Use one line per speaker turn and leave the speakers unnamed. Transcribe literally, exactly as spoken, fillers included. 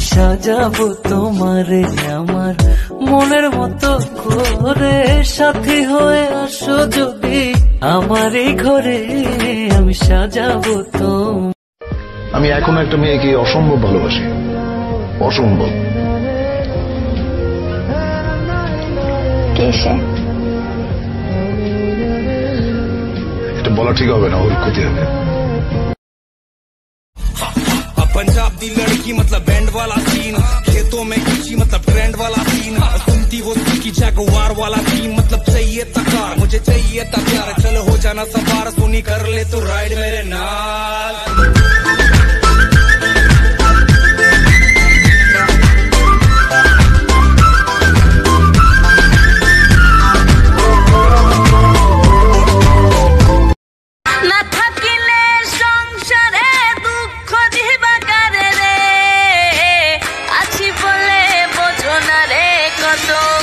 সাজাবো তোমারে আমার মনের মতো করে, সাথী হয়ে আসো যদি আমার এই ঘরে, আমি সাজাবো তো।
আমি এখনো একটা মেয়েকে অসম্ভব ভালোবাসি, অসম্ভব।
কে সে?
এটা বলা ঠিক হবে না, ওর ক্ষতি হবে।
पंजाब दी लड़की मतलब बैंड वाला सीन, खेतों में खींची मतलब ट्रेंड वाला सीन, सुनती वो की जगवार वाला थीम, मतलब चाहिए था कार मुझे चाहिए था प्यार, चलो हो जाना सवार सुनी कर ले तो राइड मेरे नाल।
So